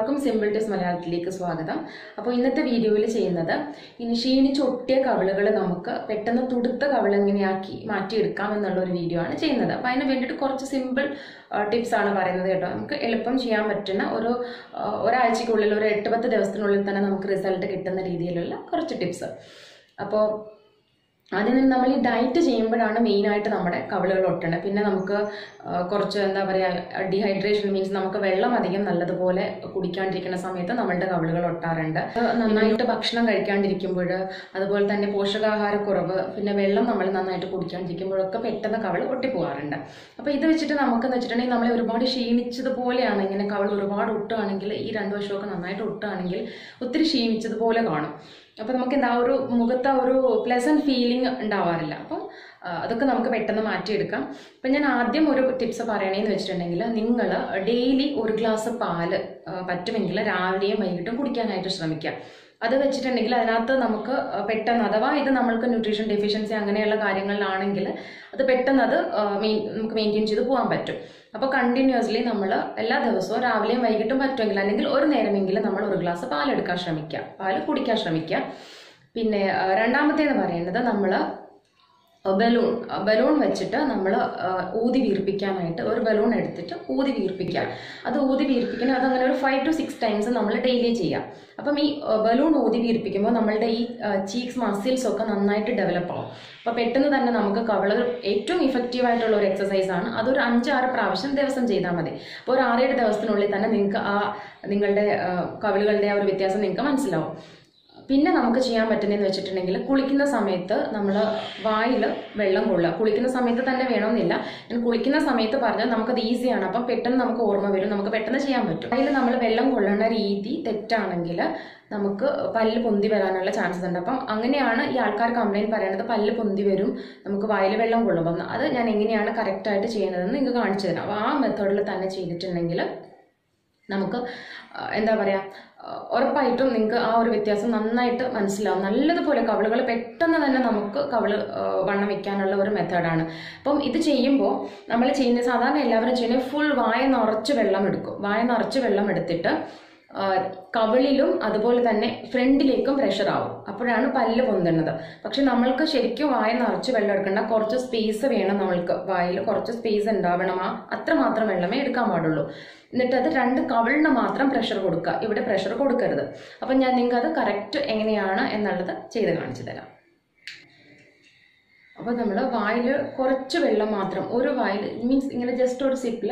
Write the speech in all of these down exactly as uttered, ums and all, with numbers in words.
എല്ലാവർക്കും simple tips മലയാളത്തിലേക്ക് സ്വാഗതം. അപ്പോൾ ഇന്നത്തെ വീഡിയോയിൽ ചെയ്യുന്നത് ഇനി ക്ഷീണിച്ചൊട്ടിയ കവിളുകൾ നമുക്ക് പെട്ടെന്ന് തുടുത്ത കവിൾ എങ്ങനെയാക്കി മാറ്റിയെടുക്കാം എന്നുള്ള ഒരു വീഡിയോ ആണ് ചെയ്യുന്നത്. അപ്പോൾ അതിന് വേണ്ടിയിട്ട് കുറച്ച് സിമ്പിൾ ടിപ്സ് ആണ് പറയുന്നത് കേട്ടോ. നമുക്ക് എളുപ്പം ചെയ്യാൻ പറ്റുന്ന ഒരു ഒരാഴ്ചക്കുള്ളിൽ ഒരു എട്ട് പത്ത് ദിവസത്തിനുള്ളിൽ തന്നെ നമുക്ക് റിസൾട്ട് കിട്ടുന്ന രീതിയിലുള്ള കുറച്ച് ടിപ്സ്. അപ്പോൾ ആദ്യം തന്നെ നമ്മൾ ഈ ഡയറ്റ് ചെയ്യുമ്പോഴാണ് മെയിനായിട്ട് നമ്മുടെ കവിളുകൾ ഒട്ടണത്. പിന്നെ നമുക്ക് കുറച്ച് എന്താ പറയുക ഡീഹൈഡ്രേഷൻ മീൻസ് നമുക്ക് വെള്ളം അധികം നല്ലതുപോലെ കുടിക്കാണ്ടിരിക്കുന്ന സമയത്ത് നമ്മളുടെ കവിളുകൾ ഒട്ടാറുണ്ട്. നന്നായിട്ട് ഭക്ഷണം കഴിക്കാണ്ടിരിക്കുമ്പോൾ, അതുപോലെ തന്നെ പോഷകാഹാരക്കുറവ്, പിന്നെ വെള്ളം നമ്മൾ നന്നായിട്ട് കുടിക്കാണ്ടിരിക്കുമ്പോഴൊക്കെ പെട്ടെന്ന് കവിൾ ഒട്ടിപ്പോകാറുണ്ട്. അപ്പോൾ ഇത് വെച്ചിട്ട് നമുക്കെന്ന് വെച്ചിട്ടുണ്ടെങ്കിൽ നമ്മളെ ഒരുപാട് ക്ഷീണിച്ചതുപോലെയാണ്. ഇങ്ങനെ കവിൾ ഒരുപാട് ഒട്ടുകയാണെങ്കിൽ, ഈ രണ്ട് വശമൊക്കെ നന്നായിട്ട് ഒട്ടുകയാണെങ്കിൽ ഒത്തിരി ക്ഷീണിച്ചതുപോലെ കാണും. അപ്പോൾ നമുക്ക് എന്താ ഒരു മുഖത്ത് ഒരു പ്ലസന്റ് ഫീലിംഗ് ഉണ്ടാവാറില്ല. അപ്പം അതൊക്കെ നമുക്ക് പെട്ടെന്ന് മാറ്റിയെടുക്കാം. അപ്പം ഞാൻ ആദ്യം ഒരു ടിപ്സ് പറയണേന്ന് വെച്ചിട്ടുണ്ടെങ്കിൽ, നിങ്ങൾ ഡെയിലി ഒരു ഗ്ലാസ് പാല് പറ്റുമെങ്കിൽ രാവിലെയും വൈകിട്ടും കുടിക്കാനായിട്ട് ശ്രമിക്കുക. അത് വെച്ചിട്ടുണ്ടെങ്കിൽ അതിനകത്ത് നമുക്ക് പെട്ടെന്ന്, അഥവാ ഇത് നമ്മൾക്ക് ന്യൂട്രീഷൻ ഡെഫിഷ്യൻസി അങ്ങനെയുള്ള കാര്യങ്ങളിലാണെങ്കിൽ അത് പെട്ടെന്ന് അത് മെയിൻ നമുക്ക് മെയിൻറ്റെയിൻ ചെയ്ത് പോകാൻ പറ്റും. അപ്പോൾ കണ്ടിന്യൂസ്ലി നമ്മൾ എല്ലാ ദിവസവും രാവിലെയും വൈകിട്ടും പറ്റുമെങ്കിൽ, അല്ലെങ്കിൽ ഒരു നേരമെങ്കിലും നമ്മൾ ഒരു ഗ്ലാസ് പാലെടുക്കാൻ ശ്രമിക്കുക, പാല് കുടിക്കാൻ ശ്രമിക്കുക. പിന്നെ രണ്ടാമത്തേന്ന് പറയുന്നത്, നമ്മൾ ബലൂൺ ബലൂൺ വെച്ചിട്ട് നമ്മൾ ഊതി വീർപ്പിക്കാനായിട്ട് ഒരു ബലൂൺ എടുത്തിട്ട് ഊതി വീർപ്പിക്കുക. അത് ഊതി വീർപ്പിക്കണം, അതങ്ങനെ ഒരു ഫൈവ് ടു സിക്സ് ടൈംസ് നമ്മൾ ഡെയിലി ചെയ്യാം. അപ്പം ഈ ബലൂൺ ഊതി വീർപ്പിക്കുമ്പോൾ നമ്മളുടെ ഈ ചീക്സ് മസിൽസ് ഒക്കെ നന്നായിട്ട് ഡെവലപ്പ് ആവും. അപ്പോൾ പെട്ടെന്ന് തന്നെ നമുക്ക് കവിള് ഏറ്റവും ഇഫക്റ്റീവായിട്ടുള്ള ഒരു എക്സസൈസാണ്. അതൊരു അഞ്ചാറ് പ്രാവശ്യം ദിവസം ചെയ്താൽ മതി. അപ്പോൾ ഒരു ആറേഴ് ദിവസത്തിനുള്ളിൽ തന്നെ നിങ്ങൾക്ക് ആ നിങ്ങളുടെ കവിളുകളുടെ ആ ഒരു വ്യത്യാസം നിങ്ങൾക്ക് മനസ്സിലാവും. പിന്നെ നമുക്ക് ചെയ്യാൻ പറ്റുന്നതെന്ന് വെച്ചിട്ടുണ്ടെങ്കിൽ, കുളിക്കുന്ന സമയത്ത് നമ്മൾ വായിൽ വെള്ളം കൊള്ളുക. കുളിക്കുന്ന സമയത്ത് തന്നെ വേണമെന്നില്ല, ഞാൻ കുളിക്കുന്ന സമയത്ത് പറഞ്ഞാൽ നമുക്കത് ഈസിയാണ്. അപ്പം പെട്ടെന്ന് നമുക്ക് ഓർമ്മ വരും, നമുക്ക് പെട്ടെന്ന് ചെയ്യാൻ പറ്റും. അതിൽ നമ്മൾ വെള്ളം കൊള്ളുന്ന രീതി തെറ്റാണെങ്കിൽ നമുക്ക് പല്ല് പൊന്തി വരാനുള്ള ചാൻസസ് ഉണ്ട്. അപ്പം അങ്ങനെയാണ് ഈ ആൾക്കാർ കംപ്ലയിൻറ്റ് പറയുന്നത്, പല്ല് പൊന്തി വരും നമുക്ക് വായിൽ വെള്ളം കൊള്ളുമ്പോൾ. അത് ഞാൻ എങ്ങനെയാണ് കറക്റ്റായിട്ട് ചെയ്യുന്നതെന്ന് നിങ്ങൾക്ക് കാണിച്ചു തരാം. അപ്പോൾ ആ മെത്തേഡിൽ തന്നെ ചെയ്തിട്ടുണ്ടെങ്കിൽ നമുക്ക് എന്താ പറയുക, ഉറപ്പായിട്ടും നിങ്ങൾക്ക് ആ ഒരു വ്യത്യാസം നന്നായിട്ട് മനസ്സിലാവും. നല്ലതുപോലെ കവിളുകൾ പെട്ടെന്ന് തന്നെ നമുക്ക് കവിള് വണ്ണം വെക്കാനുള്ള ഒരു മെത്തേഡാണ്. അപ്പം ഇത് ചെയ്യുമ്പോൾ നമ്മൾ ചെയ്യുന്ന, സാധാരണ എല്ലാവരും ചെയ്യുന്നത് ഫുൾ വായ നിറച്ച് വെള്ളം എടുക്കും. വായ നിറച്ച് വെള്ളം എടുത്തിട്ട് കവിളിലും അതുപോലെ തന്നെ ഫ്രണ്ടിലേക്കും പ്രഷർ ആവും. അപ്പോഴാണ് പല്ല് പൊന്തുന്നത്. പക്ഷെ നമ്മൾക്ക് ശരിക്കും വായ നിറച്ച് വെള്ളം എടുക്കേണ്ട, കുറച്ച് സ്പേസ് വേണം. നമ്മൾക്ക് വായിൽ കുറച്ച് സ്പേസ് ഉണ്ടാവണം. ആ അത്രമാത്രം വെള്ളമേ എടുക്കാൻ പാടുള്ളൂ. എന്നിട്ട് അത് രണ്ട് കവിളിന് മാത്രം പ്രഷർ കൊടുക്കുക, ഇവിടെ പ്രഷർ കൊടുക്കരുത്. അപ്പം ഞാൻ നിങ്ങൾക്ക് അത് കറക്റ്റ് എങ്ങനെയാണ് എന്നുള്ളത് ചെയ്ത് കാണിച്ചു തരാം. അപ്പോൾ നമ്മൾ വായിൽ കുറച്ച് വെള്ളം മാത്രം, ഒരു വായിൽ മീൻസ് ഇങ്ങനെ ജസ്റ്റ് ഒരു സിപ്പിൽ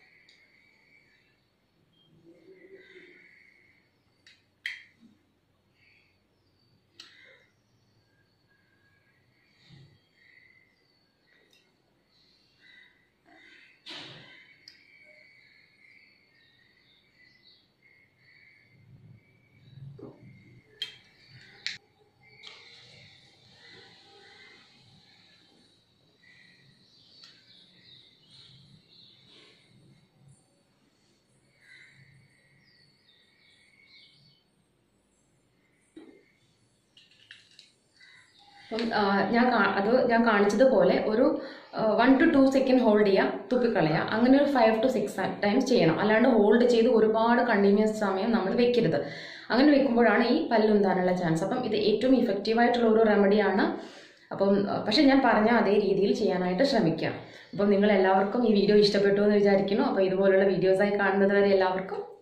അപ്പം ഞാൻ അത് ഞാൻ കാണിച്ചതുപോലെ ഒരു one to two second hold ചെയ്യുക, തുപ്പിക്കളയുക. അങ്ങനെ ഒരു ഫൈവ് ടു സിക്സ് ടൈംസ് ചെയ്യണം. അല്ലാണ്ട് ഹോൾഡ് ചെയ്ത് ഒരുപാട് കണ്ടിന്യൂസ് സമയം നമ്മൾ വെക്കരുത്. അങ്ങനെ വെക്കുമ്പോഴാണ് ഈ പല്ലുന്താനുള്ള ചാൻസ്. അപ്പം ഇത് ഏറ്റവും ഇഫക്റ്റീവായിട്ടുള്ള ഒരു റെമഡിയാണ്. അപ്പം പക്ഷെ ഞാൻ പറഞ്ഞ അതേ രീതിയിൽ ചെയ്യാനായിട്ട് ശ്രമിക്കാം. അപ്പം നിങ്ങൾ എല്ലാവർക്കും ഈ വീഡിയോ ഇഷ്ടപ്പെട്ടു എന്ന് വിചാരിക്കുന്നു. അപ്പോൾ ഇതുപോലുള്ള വീഡിയോസായി കാണുന്നത് വരെ എല്ലാവർക്കും